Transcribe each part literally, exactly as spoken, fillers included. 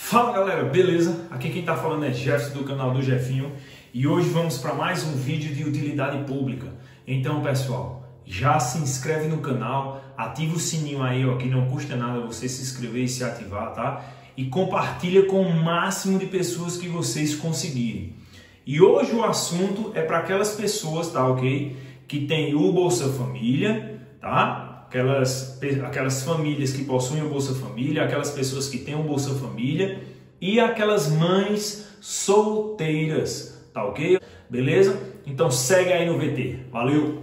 Fala galera, beleza? Aqui quem tá falando é Jefferson do canal do Jefinho e hoje vamos para mais um vídeo de utilidade pública. Então pessoal, já se inscreve no canal, ativa o sininho aí, ó, que não custa nada você se inscrever e se ativar, tá? E compartilha com o máximo de pessoas que vocês conseguirem. E hoje o assunto é para aquelas pessoas, tá, ok? Que tem o Bolsa Família, tá? Aquelas, aquelas famílias que possuem o Bolsa Família, aquelas pessoas que têm o Bolsa Família e aquelas mães solteiras, tá ok? Beleza? Então segue aí no V T. Valeu!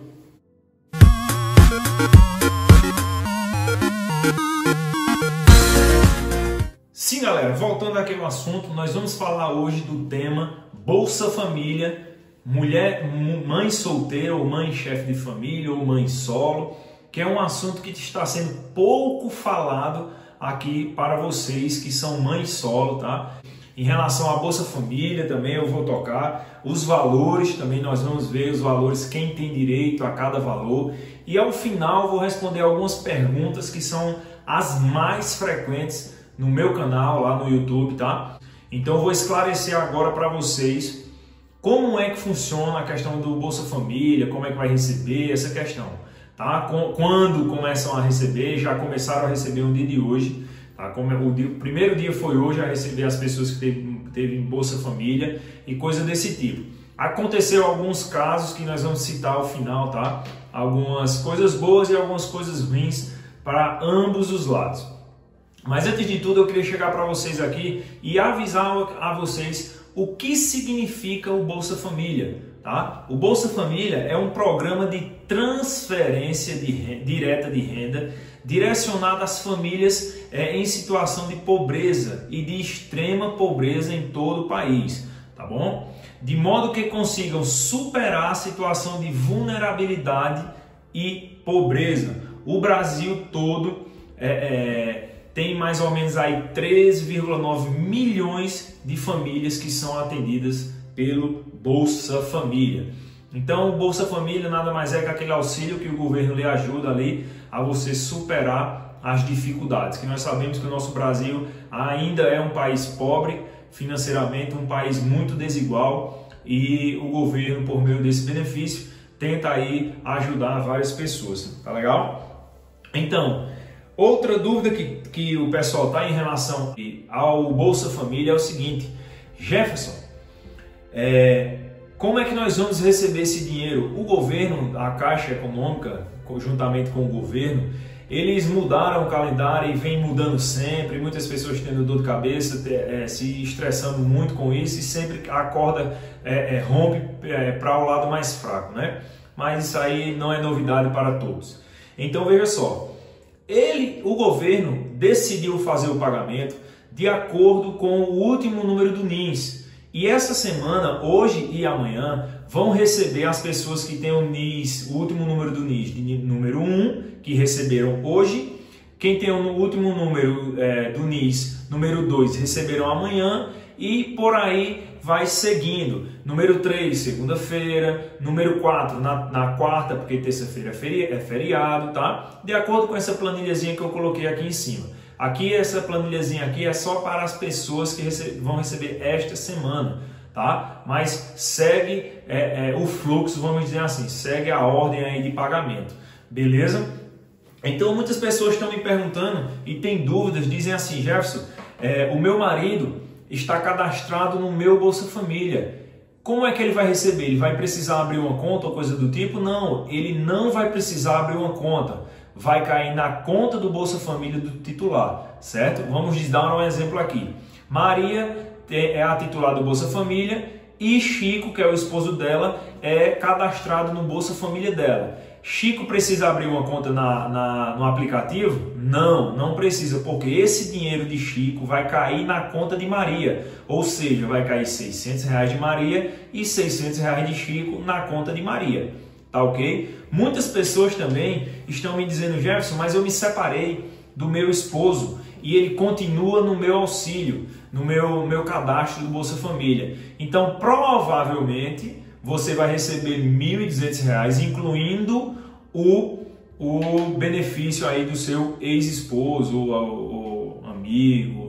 Sim, galera, voltando aqui no assunto, nós vamos falar hoje do tema Bolsa Família, mulher, mãe solteira ou mãe chefe de família ou mãe solo, que é um assunto que está sendo pouco falado aqui para vocês que são mães solo, tá? Em relação à Bolsa Família também eu vou tocar, os valores também nós vamos ver os valores, quem tem direito a cada valor, e ao final eu vou responder algumas perguntas que são as mais frequentes no meu canal lá no YouTube, tá? Então eu vou esclarecer agora para vocês como é que funciona a questão do Bolsa Família, como é que vai receber essa questão. Tá? Quando começam a receber, já começaram a receber no dia de hoje, tá? Como o, dia, o primeiro dia foi hoje a receber as pessoas que teve, teve Bolsa Família e coisa desse tipo. Aconteceu alguns casos que nós vamos citar ao final, tá? Algumas coisas boas e algumas coisas ruins para ambos os lados. Mas antes de tudo eu queria chegar para vocês aqui e avisar a vocês o que significa o Bolsa Família. Tá? O Bolsa Família é um programa de transferência de renda, direta de renda direcionado às famílias é, em situação de pobreza e de extrema pobreza em todo o país, tá bom? De modo que consigam superar a situação de vulnerabilidade e pobreza. O Brasil todo é, é, tem mais ou menos aí treze vírgula nove milhões de famílias que são atendidas pelo Bolsa Família. Então o Bolsa Família nada mais é que aquele auxílio que o governo lhe ajuda ali a você superar as dificuldades, que nós sabemos que o nosso Brasil ainda é um país pobre financeiramente, um país muito desigual, e o governo, por meio desse benefício, tenta aí ajudar várias pessoas, tá legal? Então, outra dúvida que, que o pessoal tá em relação ao Bolsa Família é o seguinte: Jefferson, É, como é que nós vamos receber esse dinheiro? O governo, a Caixa Econômica, conjuntamente com o governo, eles mudaram o calendário e vem mudando sempre, muitas pessoas tendo dor de cabeça, é, se estressando muito com isso e sempre a corda é, é, rompe é, para o lado mais fraco, né? Mas isso aí não é novidade para todos. Então veja só, ele, o governo decidiu fazer o pagamento de acordo com o último número do NIS. E essa semana, hoje e amanhã, vão receber as pessoas que têm o NIS, o último número do NIS, de número um, que receberam hoje. Quem tem o último número é, do NIS, número dois, receberam amanhã. E por aí vai seguindo. Número três, segunda-feira. Número quatro, na, na quarta, porque terça-feira é, feri é feriado, tá? De acordo com essa planilhazinha que eu coloquei aqui em cima. Aqui, essa planilhazinha aqui é só para as pessoas que rece vão receber esta semana, tá? Mas segue é, é, o fluxo, vamos dizer assim, segue a ordem aí de pagamento, beleza? Então, muitas pessoas estão me perguntando e têm dúvidas, dizem assim: Jefferson, é, o meu marido está cadastrado no meu Bolsa Família. Como é que ele vai receber? Ele vai precisar abrir uma conta ou coisa do tipo? Não, ele não vai precisar abrir uma conta. Vai cair na conta do Bolsa Família do titular, certo? Vamos dar um exemplo aqui. Maria é a titular do Bolsa Família e Chico, que é o esposo dela, é cadastrado no Bolsa Família dela. Chico precisa abrir uma conta na, na, no aplicativo? Não, não precisa, porque esse dinheiro de Chico vai cair na conta de Maria. Ou seja, vai cair seiscentos reais de Maria e seiscentos reais de Chico na conta de Maria. Tá ok? Muitas pessoas também estão me dizendo: Jefferson, mas eu me separei do meu esposo e ele continua no meu auxílio, no meu, meu cadastro do Bolsa Família. Então, provavelmente, você vai receber mil e duzentos reais, incluindo o, o benefício aí do seu ex-esposo, ou amigo, namorado,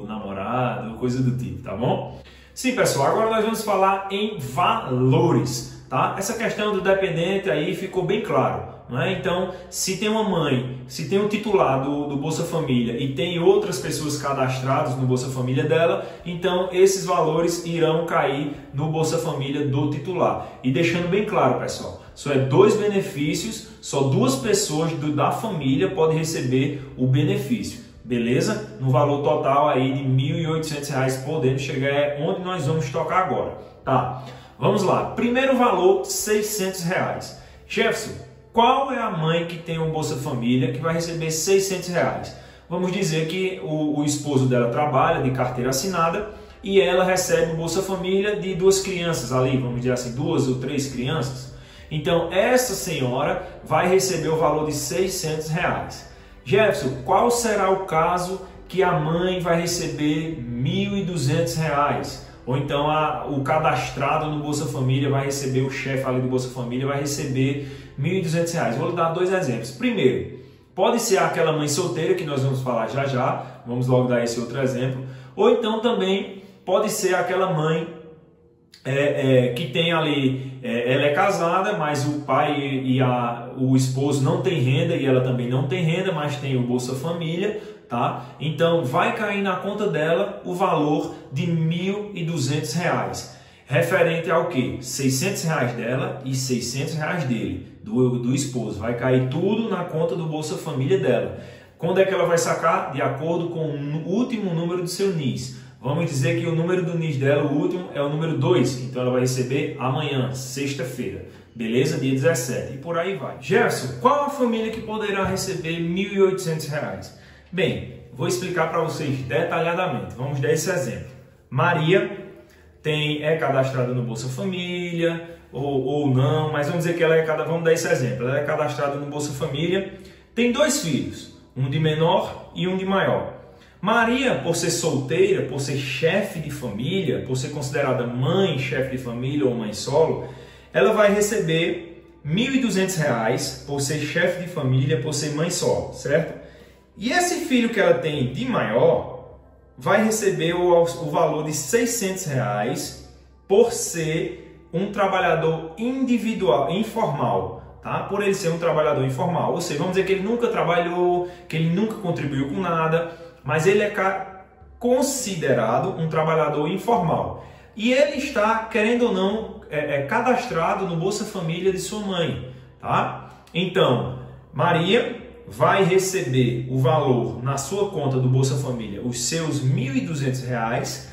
namorado, coisa do tipo, tá bom? Sim, pessoal, agora nós vamos falar em valores, tá? Essa questão do dependente aí ficou bem claro. Não é? Então, se tem uma mãe, se tem um titular do, do Bolsa Família e tem outras pessoas cadastradas no Bolsa Família dela, então esses valores irão cair no Bolsa Família do titular. E deixando bem claro, pessoal, só é dois benefícios, só duas pessoas do, da família podem receber o benefício, beleza? No valor total aí de mil e oitocentos reais, podendo chegar onde nós vamos tocar agora, tá? Vamos lá, primeiro valor, seiscentos reais. Jefferson, qual é a mãe que tem um Bolsa Família que vai receber seiscentos reais? Vamos dizer que o, o esposo dela trabalha de carteira assinada e ela recebe o Bolsa Família de duas crianças ali, vamos dizer assim, duas ou três crianças. Então, essa senhora vai receber o valor de seiscentos reais. Jefferson, qual será o caso que a mãe vai receber mil e duzentos reais? Ou então a, o cadastrado no Bolsa Família vai receber, o chefe ali do Bolsa Família vai receber mil e duzentos reais. Vou dar dois exemplos. Primeiro, pode ser aquela mãe solteira que nós vamos falar já já, vamos logo dar esse outro exemplo. Ou então também pode ser aquela mãe é, é, que tem ali, é, ela é casada, mas o pai e a, o esposo não tem renda e ela também não tem renda, mas tem o Bolsa Família. Tá? Então vai cair na conta dela o valor de mil e duzentos reais, referente ao que? seiscentos reais dela e seiscentos reais dele, do, do esposo. Vai cair tudo na conta do Bolsa Família dela. Quando é que ela vai sacar? De acordo com o último número do seu N I S. Vamos dizer que o número do N I S dela, o último, é o número dois, então ela vai receber amanhã, sexta-feira. Beleza? Dia dezessete. E por aí vai. Jefferson, qual a família que poderá receber mil e oitocentos reais? Bem, vou explicar para vocês detalhadamente. Vamos dar esse exemplo. Maria tem, é cadastrada no Bolsa Família ou, ou não, mas vamos dizer que ela é cadastrada, vamos dar esse exemplo. Ela é cadastrada no Bolsa Família, tem dois filhos, um de menor e um de maior. Maria, por ser solteira, por ser chefe de família, por ser considerada mãe, chefe de família ou mãe solo, ela vai receber mil e duzentos reais por ser chefe de família, por ser mãe solo, certo? E esse filho que ela tem de maior vai receber o, o valor de seiscentos reais por ser um trabalhador individual, informal, tá? Por ele ser um trabalhador informal, ou seja, vamos dizer que ele nunca trabalhou, que ele nunca contribuiu com nada, mas ele é considerado um trabalhador informal. E ele está, querendo ou não, é, é cadastrado no Bolsa Família de sua mãe, tá? Então, Maria vai receber o valor na sua conta do Bolsa Família, os seus mil e duzentos reais,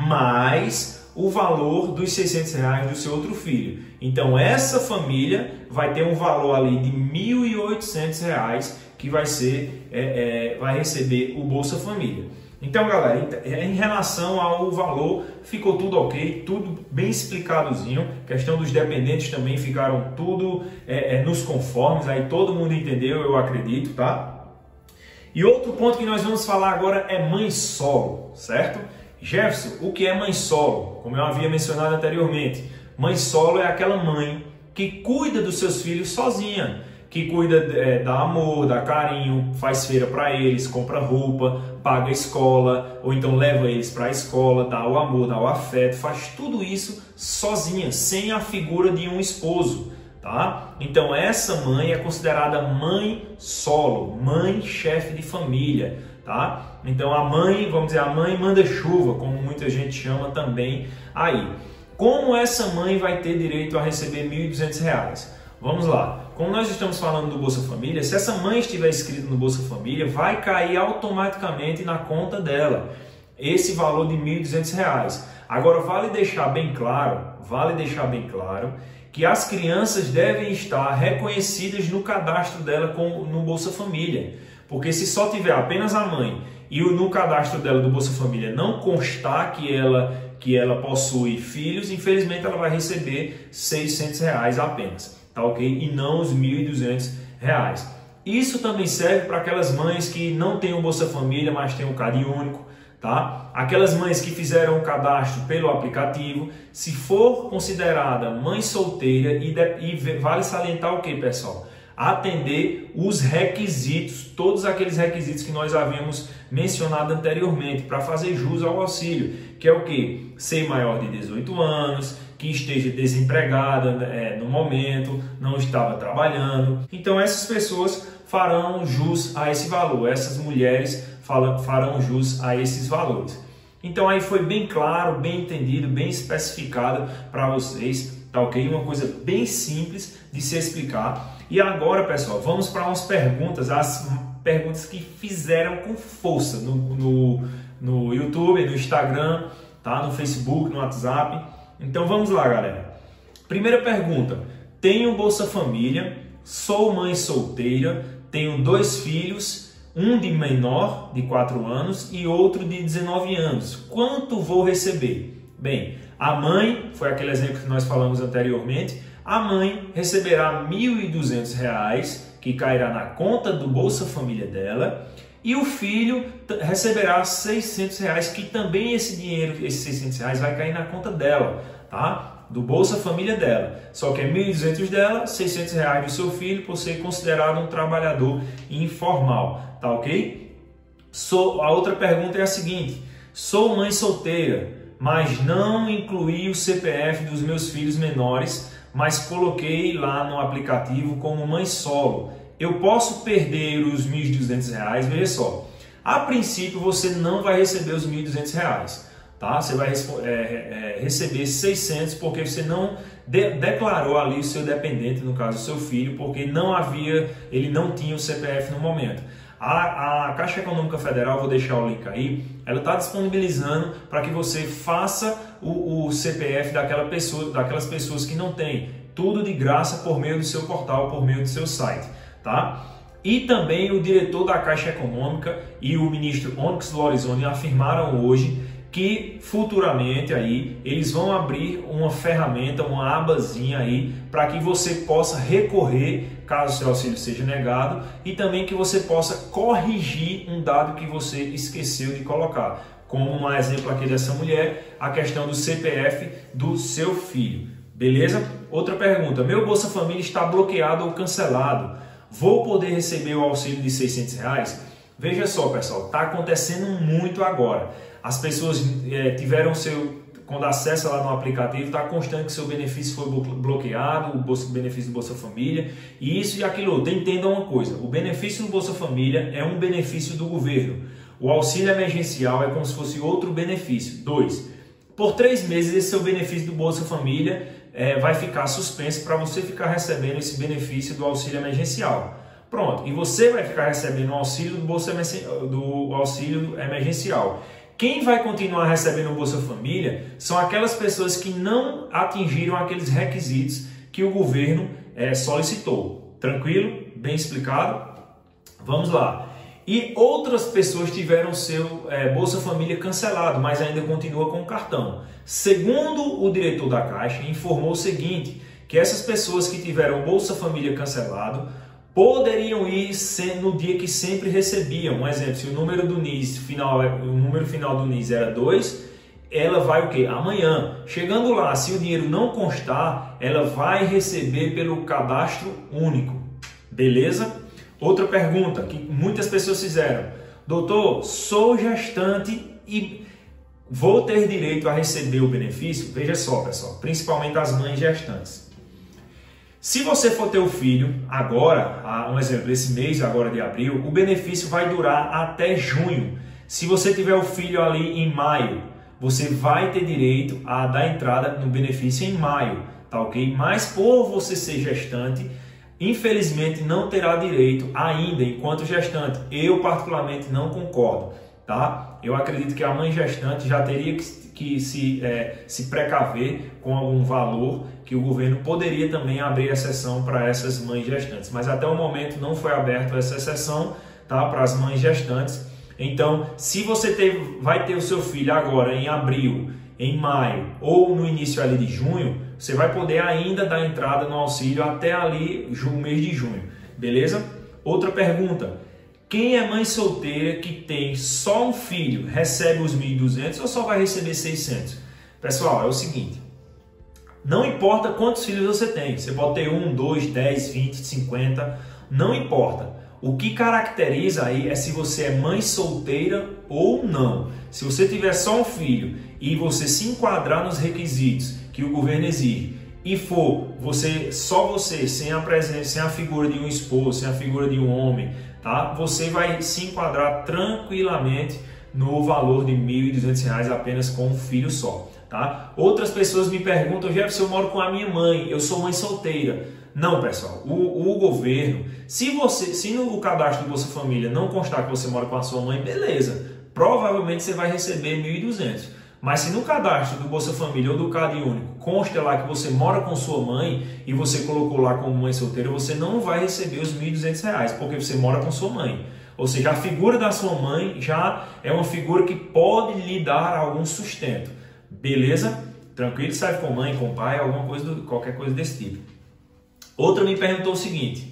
mais o valor dos seiscentos reais do seu outro filho. Então essa família vai ter um valor ali de mil e oitocentos reais que vai ser, é, é, vai receber o Bolsa Família. Então, galera, em relação ao valor, ficou tudo ok, tudo bem explicadozinho. Questão dos dependentes também ficaram tudo é, é, nos conformes, aí todo mundo entendeu, eu acredito, tá? E outro ponto que nós vamos falar agora é mãe solo, certo? Jefferson, o que é mãe solo? Como eu havia mencionado anteriormente, mãe solo é aquela mãe que cuida dos seus filhos sozinha, que cuida, é, dá amor, dá carinho, faz feira para eles, compra roupa, paga a escola, ou então leva eles para a escola, dá o amor, dá o afeto, faz tudo isso sozinha, sem a figura de um esposo, tá? Então essa mãe é considerada mãe solo, mãe chefe de família, tá? Então a mãe, vamos dizer, a mãe manda-chuva, como muita gente chama também aí. Como essa mãe vai ter direito a receber mil e duzentos reais? Vamos lá. Como nós estamos falando do Bolsa Família, se essa mãe estiver inscrita no Bolsa Família, vai cair automaticamente na conta dela esse valor de mil e duzentos reais. Agora, vale deixar bem claro, vale deixar bem claro que as crianças devem estar reconhecidas no cadastro dela com, no Bolsa Família. Porque se só tiver apenas a mãe e no cadastro dela do Bolsa Família não constar que ela, que ela possui filhos, infelizmente ela vai receber seiscentos reais apenas. Tá, ok? E não os mil e duzentos reais. Isso também serve para aquelas mães que não têm o Bolsa Família, mas têm o CAD único, tá? Aquelas mães que fizeram o cadastro pelo aplicativo, se for considerada mãe solteira, e, de, e vale salientar o que, pessoal? atender os requisitos, todos aqueles requisitos que nós havíamos mencionado anteriormente, para fazer jus ao auxílio, que é o que? Ser maior de dezoito anos, que esteja desempregada é, no momento, não estava trabalhando. Então essas pessoas farão jus a esse valor, essas mulheres farão jus a esses valores. Então aí foi bem claro, bem entendido, bem especificado para vocês, tá ok? Uma coisa bem simples de se explicar. E agora, pessoal, vamos para umas perguntas, as perguntas que fizeram com força no, no, no YouTube, no Instagram, tá? No Facebook, no WhatsApp. Então vamos lá, galera. Primeira pergunta: tenho Bolsa Família, sou mãe solteira, tenho dois filhos, um de menor, de quatro anos, e outro de dezenove anos. Quanto vou receber? Bem, a mãe, foi aquele exemplo que nós falamos anteriormente, a mãe receberá mil e duzentos reais, que cairá na conta do Bolsa Família dela, e o filho receberá seiscentos reais, que também esse dinheiro, esses seiscentos reais, vai cair na conta dela, tá? Do Bolsa Família dela. Só que é mil e duzentos dela, seiscentos reais do seu filho, por ser considerado um trabalhador informal, tá ok? Sou, a outra pergunta é a seguinte: sou mãe solteira, mas não incluí o C P F dos meus filhos menores, mas coloquei lá no aplicativo como mãe solo. Eu posso perder os mil e duzentos reais? Veja só, a princípio você não vai receber os mil e duzentos reais. Tá? Você vai é, é, receber seiscentos porque você não de, declarou ali o seu dependente, no caso o seu filho, porque não havia, ele não tinha o C P F no momento. A, a Caixa Econômica Federal, vou deixar o link aí, ela está disponibilizando para que você faça o, o C P F daquela pessoa, daquelas pessoas que não têm, tudo de graça por meio do seu portal, por meio do seu site, tá? E também o diretor da Caixa Econômica e o ministro Onyx Lorenzoni afirmaram hoje que futuramente aí eles vão abrir uma ferramenta, uma abazinha aí para que você possa recorrer caso seu auxílio seja negado e também que você possa corrigir um dado que você esqueceu de colocar, como um exemplo aqui dessa mulher, a questão do C P F do seu filho, beleza? Outra pergunta: meu Bolsa Família está bloqueado ou cancelado, vou poder receber o auxílio de seiscentos reais? Veja só, pessoal, está acontecendo muito agora. As pessoas é, tiveram seu, quando acessa lá no aplicativo, está constando que seu benefício foi bloqueado, o bolsa, benefício do Bolsa Família, e isso e aquilo outro. Entendam uma coisa: o benefício do Bolsa Família é um benefício do governo. O auxílio emergencial é como se fosse outro benefício. Dois, por três meses esse seu benefício do Bolsa Família é, vai ficar suspenso para você ficar recebendo esse benefício do auxílio emergencial. Pronto, e você vai ficar recebendo o auxílio do, Bolsa, do auxílio emergencial. Quem vai continuar recebendo o Bolsa Família são aquelas pessoas que não atingiram aqueles requisitos que o governo é, solicitou. Tranquilo? Bem explicado? Vamos lá. E outras pessoas tiveram seu é, Bolsa Família cancelado, mas ainda continua com o cartão. Segundo o diretor da Caixa, informou o seguinte, que essas pessoas que tiveram Bolsa Família cancelado poderiam ir no dia que sempre recebiam. Um exemplo, se o número do N I S final, o número final do N I S era dois, ela vai o quê? Amanhã. Chegando lá, se o dinheiro não constar, ela vai receber pelo cadastro único. Beleza? Outra pergunta que muitas pessoas fizeram: doutor, sou gestante e vou ter direito a receber o benefício? Veja só, pessoal, principalmente as mães gestantes. Se você for ter o filho agora, um exemplo, esse mês agora de abril, o benefício vai durar até junho. Se você tiver o filho ali em maio, você vai ter direito a dar entrada no benefício em maio, tá ok? Mas por você ser gestante, infelizmente não terá direito ainda enquanto gestante. Eu particularmente não concordo, tá? Eu acredito que a mãe gestante já teria que, que se, é, se precaver com algum valor que o governo poderia também abrir exceção para essas mães gestantes. Mas até o momento não foi aberta essa exceção, tá? Para as mães gestantes. Então, se você teve, vai ter o seu filho agora em abril, em maio ou no início ali de junho, você vai poder ainda dar entrada no auxílio até ali o mês de junho, beleza? Outra pergunta: quem é mãe solteira que tem só um filho recebe os mil e duzentos ou só vai receber seiscentos? Pessoal, é o seguinte: Não importa quantos filhos você tem, você pode ter um, dois, dez, vinte, cinquenta, não importa. O que caracteriza aí é se você é mãe solteira ou não. Se você tiver só um filho e você se enquadrar nos requisitos que o governo exige e for você só você, sem a presença, sem a figura de um esposo, sem a figura de um homem, tá? Você vai se enquadrar tranquilamente no valor de mil e duzentos reais apenas com um filho só, tá? Outras pessoas me perguntam, Jefferson, eu moro com a minha mãe, eu sou mãe solteira. Não, pessoal, o, o governo, se você, se no cadastro do Bolsa Família não constar que você mora com a sua mãe, beleza, provavelmente você vai receber mil e duzentos. Mas se no cadastro do Bolsa Família ou do Cade Único consta lá que você mora com sua mãe e você colocou lá como mãe solteira, você não vai receber os mil e duzentos reais, porque você mora com sua mãe. Ou seja, a figura da sua mãe já é uma figura que pode lhe dar algum sustento. Beleza? Tranquilo? Serve com mãe, com pai, alguma coisa, qualquer coisa desse tipo. Outra me perguntou o seguinte: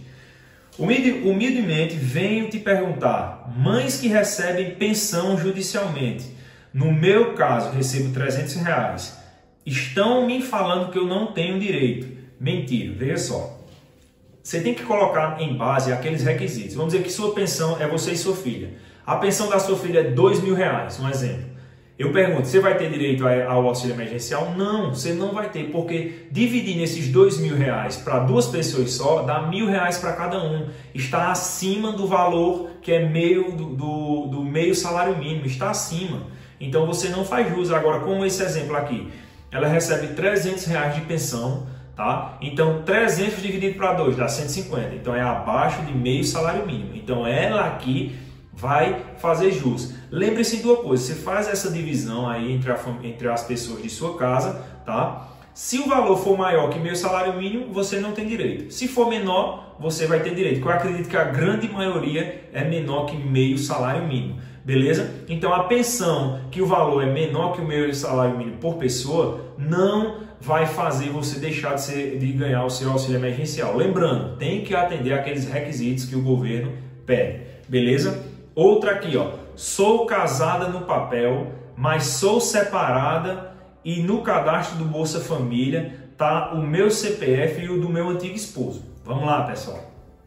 humildemente venho te perguntar, mães que recebem pensão judicialmente, no meu caso recebo trezentos reais, estão me falando que eu não tenho direito. Mentira, veja só. Você tem que colocar em base aqueles requisitos. Vamos dizer que sua pensão é você e sua filha. A pensão da sua filha é dois mil reais, um exemplo. Eu pergunto, você vai ter direito ao auxílio emergencial? Não, você não vai ter, porque dividir nesses dois mil reais para duas pessoas só, dá mil reais para cada um. Está acima do valor que é meio do, do, do meio salário mínimo, está acima. Então você não faz jus. Agora, como esse exemplo aqui, ela recebe trezentos reais de pensão, tá? Então trezentos dividido para dois dá cento e cinquenta, então é abaixo de meio salário mínimo. Então ela aqui vai fazer jus. Lembre-se de uma coisa, você faz essa divisão aí entre, a, entre as pessoas de sua casa, tá? Se o valor for maior que meio salário mínimo, você não tem direito. Se for menor, você vai ter direito. Eu acredito que a grande maioria é menor que meio salário mínimo. Beleza? Então a pensão, que o valor é menor que o meio salário mínimo por pessoa, não vai fazer você deixar de, ser, de ganhar o seu auxílio emergencial. Lembrando, tem que atender aqueles requisitos que o governo pede. Beleza? Outra aqui, ó. Sou casada no papel, mas sou separada e no cadastro do Bolsa Família tá o meu C P F e o do meu antigo esposo. Vamos lá, pessoal.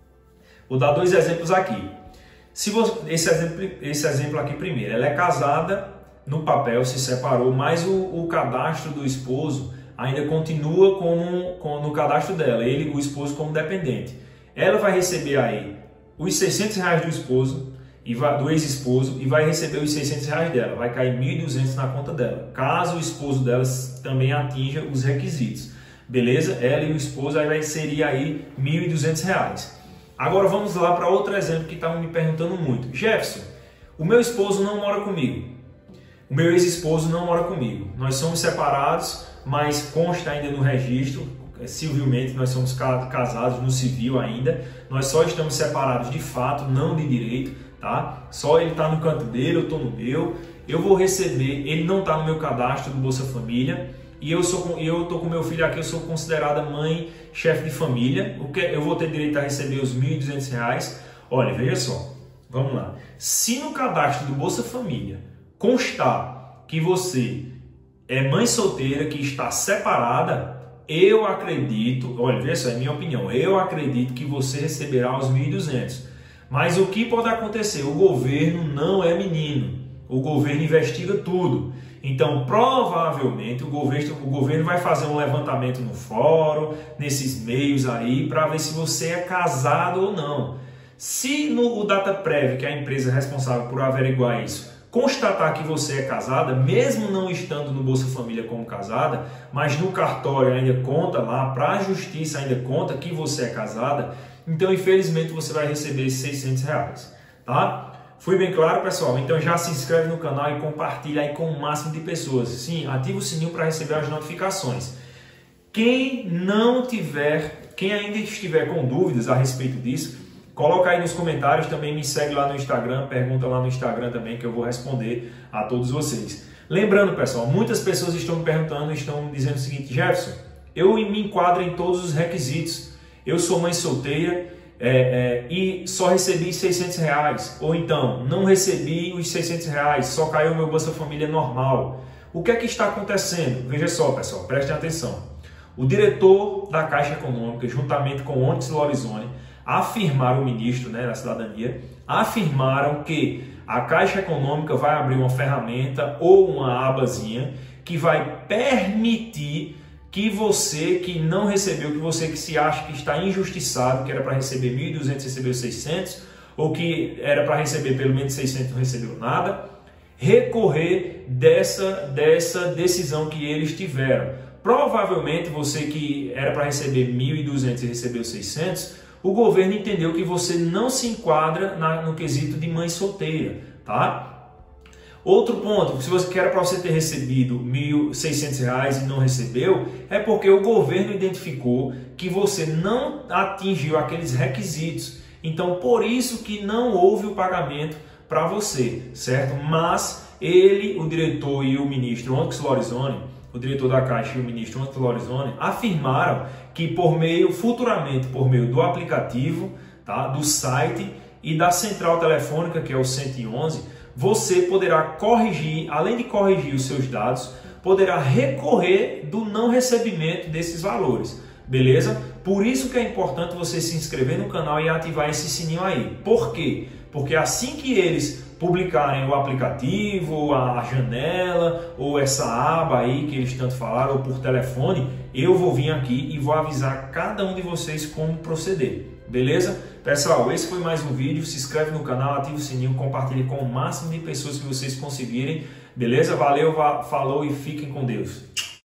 Vou dar dois exemplos aqui. Se você, esse, exemplo, esse exemplo aqui primeiro, ela é casada no papel, se separou, mas o, o cadastro do esposo ainda continua como, como no cadastro dela, ele, o esposo, como dependente. Ela vai receber aí os seiscentos reais do esposo, e vai, do ex-esposo, e vai receber os seiscentos reais dela, vai cair mil e duzentos na conta dela, caso o esposo dela também atinja os requisitos. Beleza? Ela e o esposo aí vai seria aí mil e duzentos reais. Agora vamos lá para outro exemplo que estavam me perguntando muito. Jefferson, o meu esposo não mora comigo. O meu ex-esposo não mora comigo. Nós somos separados, mas consta ainda no registro, civilmente nós somos casados no civil ainda. Nós só estamos separados de fato, não de direito, tá? Só ele está no canto dele, eu estou no meu. Eu vou receber, ele não está no meu cadastro do Bolsa Família. E eu sou, eu tô com meu filho aqui, eu sou considerada mãe, chefe de família. O que eu vou ter direito a receber os mil e duzentos reais. Olha, veja só, vamos lá. Se no cadastro do Bolsa Família constar que você é mãe solteira, que está separada, eu acredito, olha, veja só, é minha opinião, eu acredito que você receberá os mil e duzentos. Mas o que pode acontecer? O governo não é menino. O governo investiga tudo. Então, provavelmente, o governo, o governo vai fazer um levantamento no fórum, nesses meios aí, para ver se você é casado ou não. Se no o DataPrev, que é a empresa responsável por averiguar isso, constatar que você é casada, mesmo não estando no Bolsa Família como casada, mas no cartório ainda conta lá, para a justiça ainda conta que você é casada, então, infelizmente, você vai receber esses seiscentos reais, tá? Fui bem claro, pessoal? Então já se inscreve no canal e compartilha aí com o máximo de pessoas. Sim, ativa o sininho para receber as notificações. Quem não tiver, quem ainda estiver com dúvidas a respeito disso, coloca aí nos comentários, também me segue lá no Instagram, pergunta lá no Instagram também que eu vou responder a todos vocês. Lembrando, pessoal, muitas pessoas estão me perguntando, estão dizendo o seguinte: Jefferson, eu me enquadro em todos os requisitos, eu sou mãe solteira, É, é, e só recebi seiscentos reais, ou então não recebi os seiscentos reais, só caiu o meu Bolsa Família normal. O que é que está acontecendo? Veja só, pessoal, prestem atenção. O diretor da Caixa Econômica, juntamente com o Onyx Lorenzoni, afirmaram, o ministro, né, da Cidadania, afirmaram que a Caixa Econômica vai abrir uma ferramenta ou uma abazinha que vai permitir que você que não recebeu, que você que se acha que está injustiçado, que era para receber mil e duzentos, recebeu seiscentos, ou que era para receber pelo menos seiscentos, não recebeu nada, recorrer dessa, dessa decisão que eles tiveram. Provavelmente você que era para receber mil e duzentos e recebeu seiscentos, o governo entendeu que você não se enquadra na, no quesito de mãe solteira, tá? Outro ponto, se você quer para você ter recebido mil e seiscentos reais e não recebeu, é porque o governo identificou que você não atingiu aqueles requisitos. Então, por isso que não houve o pagamento para você, certo? Mas ele, o diretor e o ministro Onyx Lorenzoni, o diretor da Caixa e o ministro Onyx Lorenzoni, afirmaram que por meio, futuramente, por meio do aplicativo, tá, do site e da central telefônica, que é o cento e onze, você poderá corrigir, além de corrigir os seus dados, poderá recorrer do não recebimento desses valores, beleza? Por isso que é importante você se inscrever no canal e ativar esse sininho aí. Por quê? Porque assim que eles publicarem o aplicativo, ou a janela, ou essa aba aí que eles tanto falaram, ou por telefone, eu vou vir aqui e vou avisar cada um de vocês como proceder, beleza? Pessoal, esse foi mais um vídeo, se inscreve no canal, ativa o sininho, compartilhe com o máximo de pessoas que vocês conseguirem, beleza? Valeu, falou e fiquem com Deus.